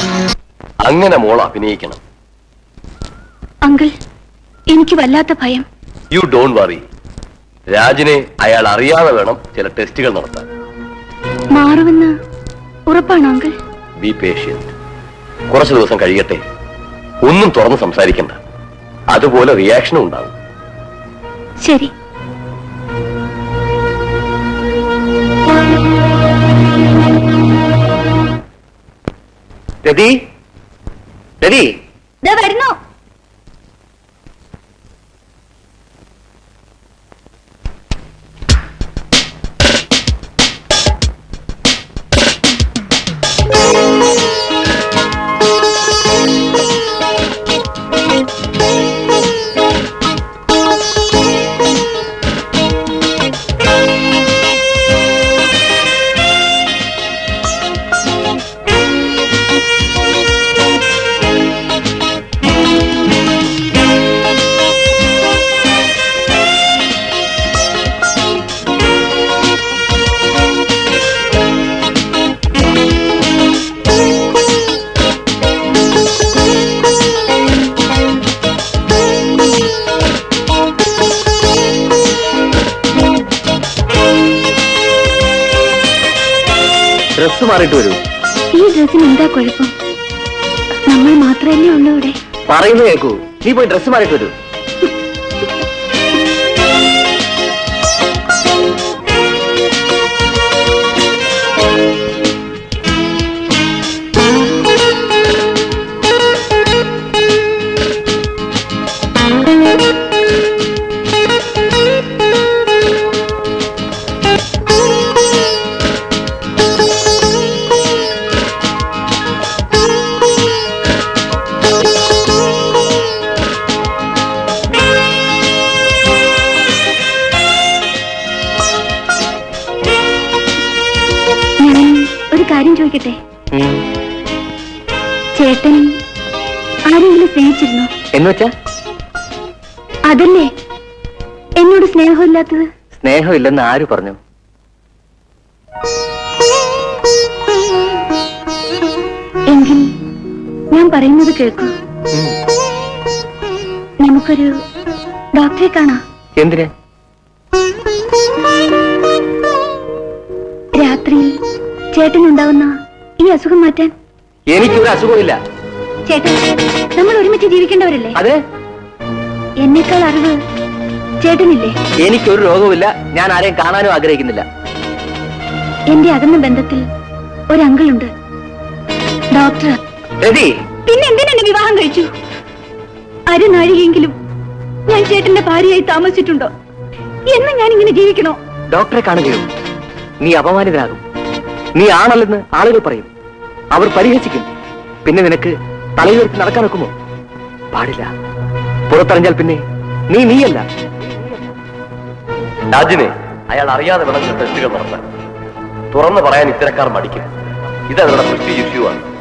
അങ്ങനെ മോൾ അഭിനയിക്കണം. അങ്കിൾ, എനിക്ക് വല്ലാത്ത ഭയം. You don't worry. രാജിനെ അയാൾ അറിയാതെ വേണം ചില ടെസ്റ്റുകൾ നടത്താൻ. മാറുമെന്ന് ഉറപ്പാണോ അങ്കിൾ? B patient. കുറച്ചു ദിവസം കഴിയട്ടെ. ഒന്നും തുറന്ന് സംസാരിക്കണ്ട. അതുപോലെ റിയാക്ഷനും ഉണ്ടാവും. ശരി. രതി, രതി, വരുന്നു. ഡ്രസ് മാറിയിട്ട് വരൂ. ഈ ഡ്രസ്സിന് എന്താ കുഴപ്പം? നമ്മൾ മാത്രമല്ലേ ഉള്ളൂ ഇവിടെ. പറയുന്നത് കേൾക്കൂ. നീ പോയി ഡ്രസ് മാറിയിട്ട് വരൂ. ചോദിക്കട്ടെ, ചേട്ടൻ ആരെങ്കിലും സ്നേഹിച്ചിരുന്നോ? എന്നുവെച്ചാ? അതല്ലേ എന്നോട് സ്നേഹമില്ലാത്തത്. സ്നേഹമില്ലെന്ന് ആര് പറഞ്ഞു? എങ്കിൽ ഞാൻ പറയുന്നത് കേൾക്കൂ. നമുക്കൊരു ഡോക്ടറെ കാണാം. എന്തിന്? രാത്രിയിൽ ചേട്ടനുണ്ടാവുന്ന ഈ അസുഖം മാറ്റാൻ. എനിക്കൊരു അസുഖമില്ല. ചേട്ടൻ, നമ്മൾ ഒരുമിച്ച് ജീവിക്കേണ്ടവരല്ലേ? അതെ. എന്നേക്കാൾ അറിവ് ചേട്ടനില്ലേ? എനിക്കൊരു രോഗവുമില്ല. ഞാൻ ആരെയും കാണാനും ആഗ്രഹിക്കുന്നില്ല. എന്റെ അകന്ന ബന്ധത്തിൽ ഒരു അങ്കിളുണ്ട്, ഡോക്ടർ. പിന്നെ എന്തിനെന്നെ വിവാഹം കഴിച്ചു? അരനാഴികയെങ്കിലും ഞാൻ ചേട്ടന്റെ ഭാര്യയായി താമസിച്ചിട്ടുണ്ടോ? എന്ന് ഞാൻ ഇങ്ങനെ ജീവിക്കണോ? ഡോക്ടറെ കാണുകയോ? നീ അപമാനിതനാകും. നീ ആണല്ലെന്ന് ആളുകൾ പറയും. അവർ പരിഹസിക്കും. പിന്നെ നിനക്ക് തലയുയർത്തി നടക്കാൻ ഒക്കുമോ? പാടില്ല. പുറത്തറിഞ്ഞാൽ പിന്നെ നീ നീയല്ല. രാജിനെ അയാൾ അറിയാതെ വേണം ടെസ്റ്റുകൾ നടത്താൻ. തുറന്നു പറയാൻ ഇത്തരക്കാർ മടിക്കും. ഇത് അവരുടെ പ്രസ്റ്റീജ് ഇഷ്യൂ ആണ്.